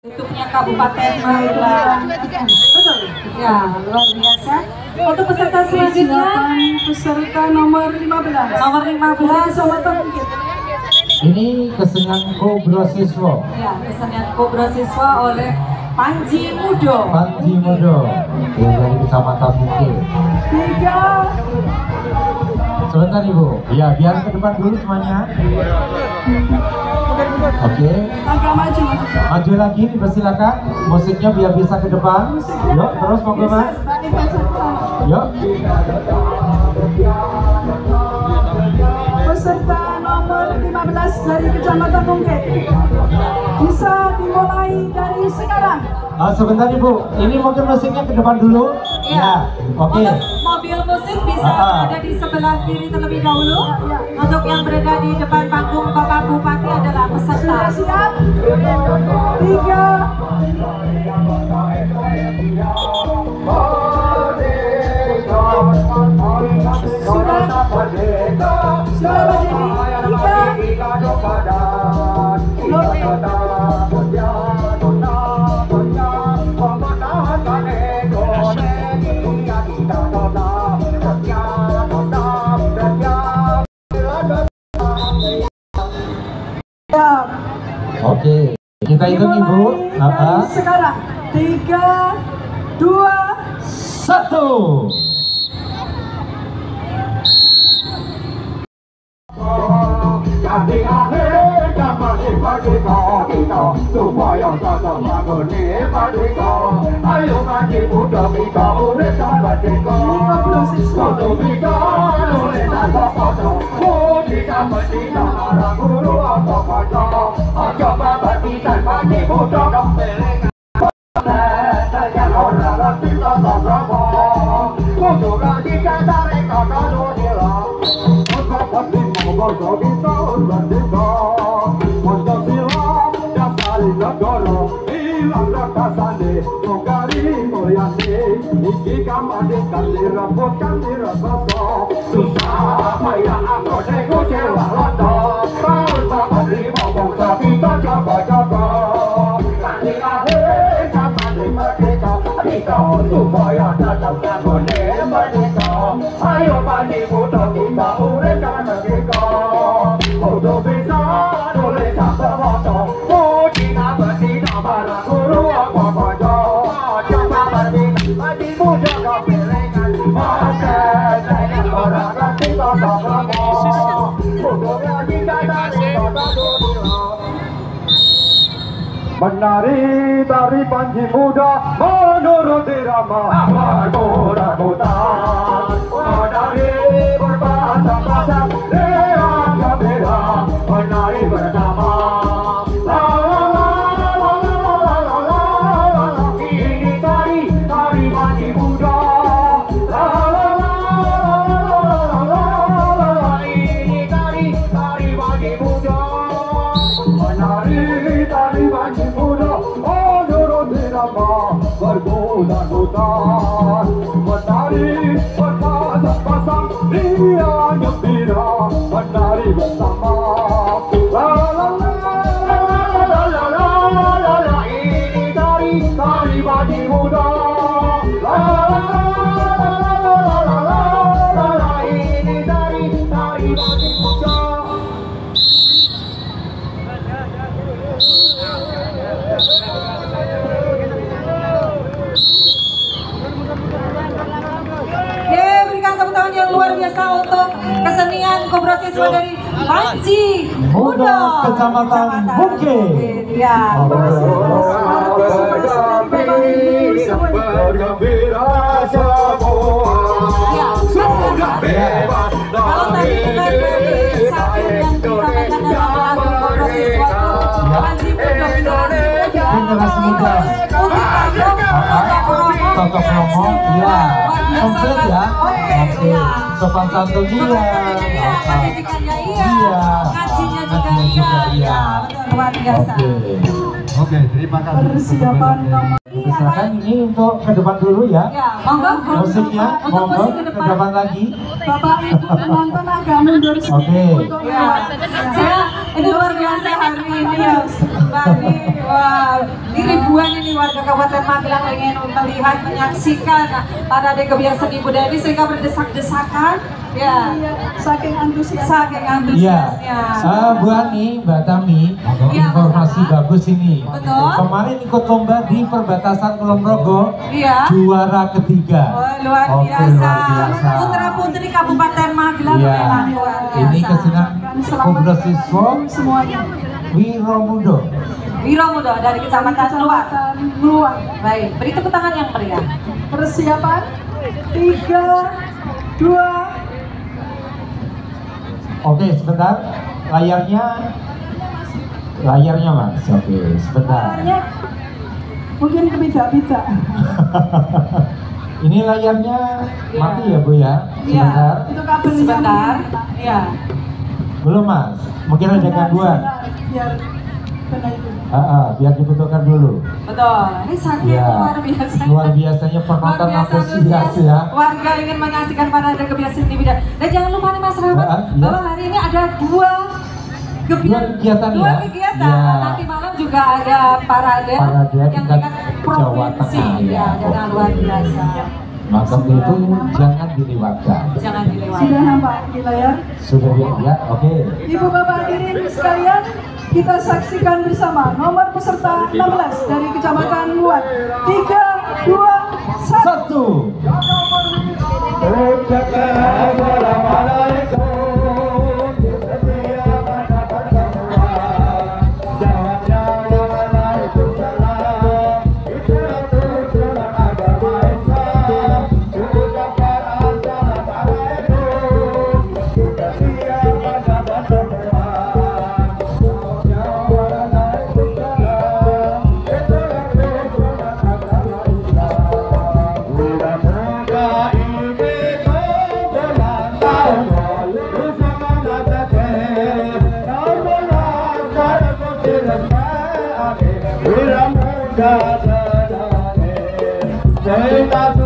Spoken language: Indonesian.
Bentuknya Kabupaten Magelang. Betul? Ya, luar biasa. Untuk peserta selanjutnya, peserta nomor 15. Nomor 15, Sobat Pemungkit. Ini kesenian Kobra Siswa. Ya, kesenian Kobra Siswa oleh Panji Mudo. Panji Mudo, ya, dari Kecamatan Bukit. 3. Sebentar Ibu, ya biar ke depan dulu semuanya. Oke. Agak maju. Maju lagi, dipersilakan. Musiknya biar bisa ke depan. Yuk, terus monggo Mas. Yuk. Peserta nomor 15 dari Kecamatan Bungkit. Bisa dimulai dari sekarang. Sebentar Ibu, ini mungkin musiknya ke depan dulu. Ya, oke. Mobil musik bisa ada di sebelah kiri terlebih dahulu. Untuk yang berada di depan panggung Bapak Bupati adalah peserta. Sudah siap? 3. Oke, kita hitung Ibu. Sekarang 3, 2, 1. Supaya tetap mengoni merdeka. Ayo maju muda kita uruskan merdeka. Foto kita oleh tanpa foto. Kita merdeka para guru apa kata. Coba berikan maju muda kembali. Sejak orang kita tak berapa. Untuk kita tarik kata dunia. Untuk berdiri moga kita merdeka. Untuk silam dan saling negara. Hilang rakasane, mogari moyane. Iki kamandikan dirapotkan dirasasa. Susah payah aku nego cewa lada. Tahun tak menerima bangsa kita jaga-jaga. Nanti akhir kapan merdeka. Kita supaya tetap mengoni merdeka. Ayo pagi muda kita uruskan merdeka. Untuk bisa oleh tanpa foto. Kita berdina para guru apa baca. Coba berdina pagi muda kau pilihkan. Masa saya orang kita tak lama. Untuk kita dari kota dunia. Menari tari Panji Muda menurut irama bergoda-goda. Menari berbahasa-bahasa dengan gembira. Menari bersama. Ini tari Panji Muda. Ini tari Panji Muda. Menari tari Panji Muda menurut irama bergoda-goda. Menari berpasang-pasang dia gembira. Menari bersama. La la la la la la la la. Ini tari Panji Muda. La la la la la la. Ini tari Panji Muda. Berikan tepuk tangan yang luar biasa untuk kesenian Kobra Siswa dari Panji Mudo, Kecamatan Bukit. Ya. Bergembira semua. Sudah bebas dari Indonesia. Generasi muda. Cocok ngomong, iya. Komplit ya. Oke. Sopan santun iya. Pendidikannya iya. Ngajinya juga iya. Iya. Luar biasa. Oke, terima kasih. persiapan nomor. Silakan ini untuk ke depan dulu ya. Ya, monggo. Musiknya, monggo ke depan lagi. Bapak Ibu penonton agak mundur sedikit. Ya, saya ini luar biasa hari ini ya, Mbak Ani. Wah, diri Kabupaten Magelang ingin melihat, menyaksikan parade kebiasaan seni budaya ini sehingga berdesak-desakan. Ya, Saking antusias. saking Iya, antusiasnya. Bu Ani, Mbak Tami, Iya, informasi Mas. bagus ini. Betul. Kemarin ikut lomba di perbatasan Kulon Progo, Iya. juara ketiga. Oh, luar Oke, biasa. luar biasa. Putra putri Kabupaten Magelang Iya, memang luar biasa. ini kesenian Komplesiswa Semuanya. Wiromudo. Wiromudo dari Kecamatan Luar. Luar. Baik, beri tepuk tangan yang meriah. Persiapan 3, 2. Oke, sebentar. Layarnya Mas. Oke, sebentar. Caranya mungkin kebeda-beda. Ini layarnya Iya. mati ya Bu ya? Iya. Sebentar. Itu kabelnya. Sebentar. Ya. Belum Mas. Mungkin ada gangguan. Biar benar itu. Biar dibutuhkan dulu. Betul. Ini saking Iya. luar biasa. Luar biasanya penonton Luar biasa antusias ya. Warga ingin menyaksikan parade kebiasaan seni budaya. Dan jangan lupa nih Mas Rahmat, Iya. bahwa hari ini ada dua kegiatan dua ya? kegiatan. Iya. Nanti malam juga ada parade Parade yang tingkat tingkat Jawa provinsi. Tengah, ya. Ya, dengan luar biasa. Maka itu jangan dilewatkan. Jangan dilewati. Sudah nampak di layar. Sudah ya? Oke. Ibu bapak hadirin sekalian, kita saksikan bersama nomor peserta 16 dari Kecamatan Luar. 3, 2, 1. 1. Jai